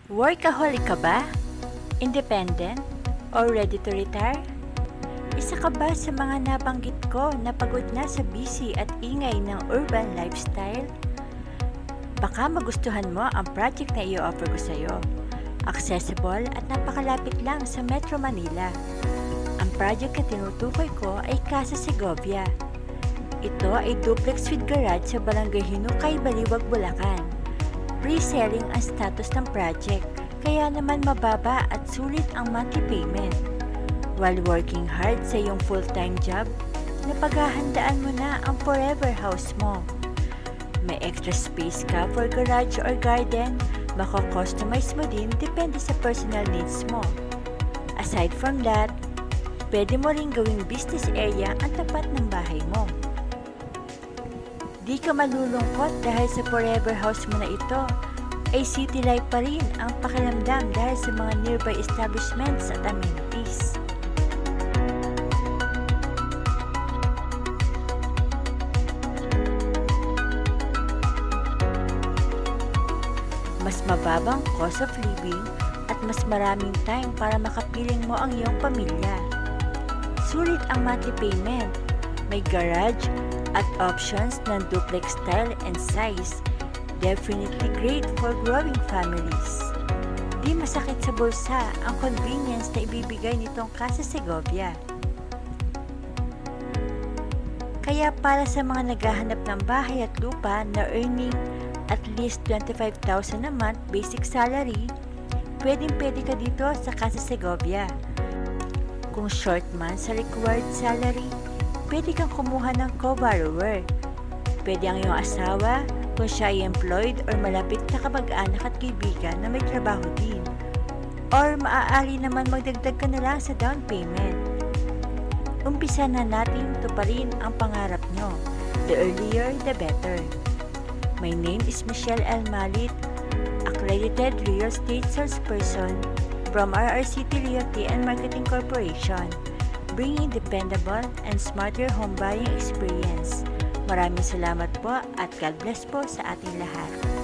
Workaholic ka ba? Independent? Or ready to retire? Isa ka ba sa mga nabanggit ko na pagod na sa busy at ingay ng urban lifestyle? Baka magustuhan mo ang project na i-offer ko sa iyo. Accessible at napakalapit lang sa Metro Manila. Ang project na tinutukoy ko ay Casa Segovia. Ito ay duplex with garage sa Barangay Hinukay, Baliwag, Bulacan. Pre-selling ang status ng project, kaya naman mababa at sulit ang monthly payment. While working hard sa iyong full-time job, napaghahandaan mo na ang forever house mo. May extra space ka for garage or garden, mako-customize mo din depende sa personal needs mo. Aside from that, pwede mo rin gawing business area ang tapat ng bahay mo. Di ka malulungkot dahil sa forever house mo na ito, ay city life pa rin ang pakiramdam dahil sa mga nearby establishments at amenities. Mas mababang cost of living at mas maraming time para makapiling mo ang iyong pamilya. Sulit ang monthly payment, may garage at options ng duplex style and size. Definitely great for growing families. Di masakit sa bulsa ang convenience na ibibigay nitong Casa Segovia. Kaya para sa mga naghahanap ng bahay at lupa na earning at least 25,000 a month basic salary, pwedeng-pwede ka dito sa Casa Segovia. Kung short man sa required salary, pwede kang kumuha ng co-borrower. Pwede ang iyong asawa kung siya ay employed or malapit na kamag-anak at kaibigan na may trabaho din. Or maaari naman magdagdag ka na lang sa down payment. Umpisa na natin tuparin ang pangarap nyo. The earlier, the better. My name is Michelle L. Malit, accredited real estate salesperson from RRCT Realty and Marketing Corporation, bringing dependable and smarter home buying experience. Maraming salamat po at God bless po sa ating lahat.